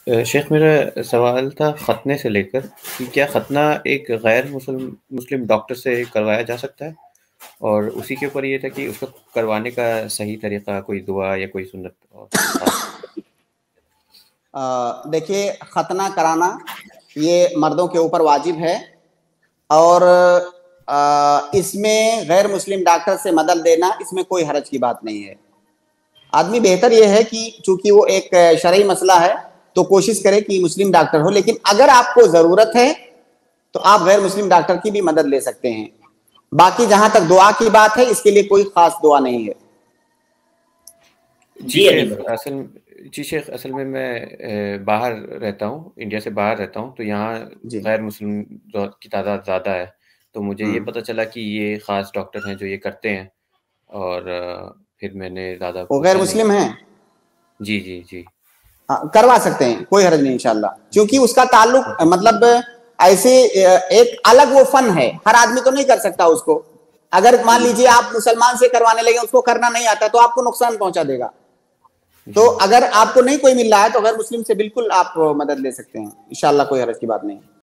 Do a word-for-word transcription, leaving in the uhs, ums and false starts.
شیخ میرا سوال تھا ختنے سے لے کر کہ کیا ختنہ ایک غیر مسلم مسلم ڈاکٹر سے کروایا جا سکتا ہے، اور اسی کے اوپر یہ تھا کہ اس کو کروانے کا صحیح طریقہ، کوئی دعا یا کوئی سنت اور کوئی خاص؟ دیکھیے، ختنہ کرانا یہ مردوں کے اوپر واجب ہے، اور اس میں غیر مسلم ڈاکٹر سے مدد دینا اس میں کوئی حرج کی بات نہیں ہے۔ آدمی بہتر یہ ہے کہ چونکہ وہ ایک شرعی مسئلہ ہے تو کوشش کرے کہ مسلم ڈاکٹر ہو، لیکن اگر آپ کو ضرورت ہے تو آپ غیر مسلم ڈاکٹر کی بھی مدد لے سکتے ہیں۔ باقی جہاں تک دعا کی بات ہے، اس کے لیے کوئی خاص دعا نہیں ہے۔ جی شیخ اصل جی شیخ اصل میں میں باہر رہتا ہوں، انڈیا سے باہر رہتا ہوں، تو یہاں جی غیر مسلم کی تعداد زیادہ ہے، تو مجھے یہ پتہ چلا کہ یہ خاص ڈاکٹر ہیں جو یہ کرتے ہیں، اور پھر میں نے زیادہ وہ غیر مسلم ہیں؟ جی جی جی کروا سکتے ہیں، کوئی حرج نہیں انشاءاللہ، کیونکہ اس کا تعلق مطلب ایسے ایک الگ وہ فن ہے، ہر آدمی تو نہیں کر سکتا اس کو۔ اگر مان لیجئے آپ مسلمان سے کروانے لگے، اس کو کرنا نہیں آتا تو آپ کو نقصان پہنچا دے گا۔ تو اگر آپ کو نہیں کوئی مل رہا ہے تو غیر مسلم سے بالکل آپ مدد لے سکتے ہیں، انشاءاللہ کوئی حرج کی بات نہیں۔